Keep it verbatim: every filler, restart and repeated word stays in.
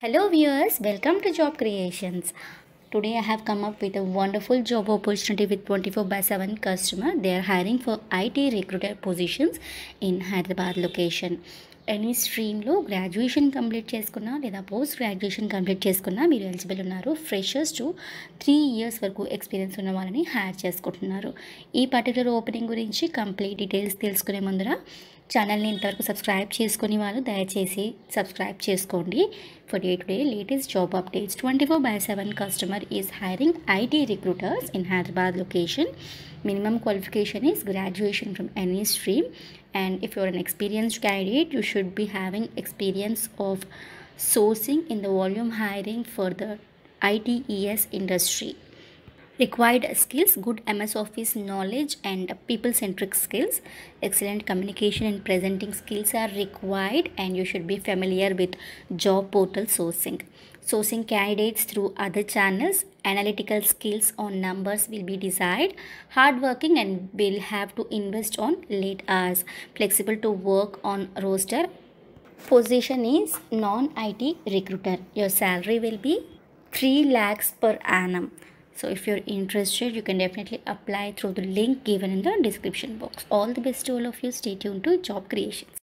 Hello viewers, welcome to Job Creations. Today I have come up with a wonderful job opportunity with twenty-four by seven customer. They are hiring for I T recruiter positions in Hyderabad location. Any స్ట్రీమ్లో graduation complete చేసుకున్నా లేదా post graduation complete చేసుకున్నా మీరు eligible ఉన్నారు. Freshers to three years వరకు experience ఉన్న వాళ్ళని hire చేసుకుంటున్నారు. ఈ పర్టికులర్ ఓపెనింగ్ గురించి కంప్లీట్ డీటెయిల్స్ తెలుసుకునే ముందర ఛానల్ని ఇంతవరకు సబ్స్క్రైబ్ చేసుకునే వాళ్ళు దయచేసి సబ్స్క్రైబ్ చేసుకోండి. For day to day latest job updates twenty four by seven customer is hiring IT recruiters in Hyderabad location. Minimum qualification is graduation from any stream, and if you're an experienced candidate you should be having experience of sourcing in the volume hiring for the I T E S industry. Required skills: good M S Office knowledge and people centric skills. Excellent communication and presenting skills are required, and you should be familiar with job portal sourcing. Sourcing candidates through other channels. Analytical skills on numbers will be desired. Hardworking and will have to invest on late hours. Flexible to work on roster. Position is non-I T recruiter. Your salary will be three lakhs per annum. So if you're interested, you can definitely apply through the link given in the description box. All the best to all of you. Stay tuned to Job Creations.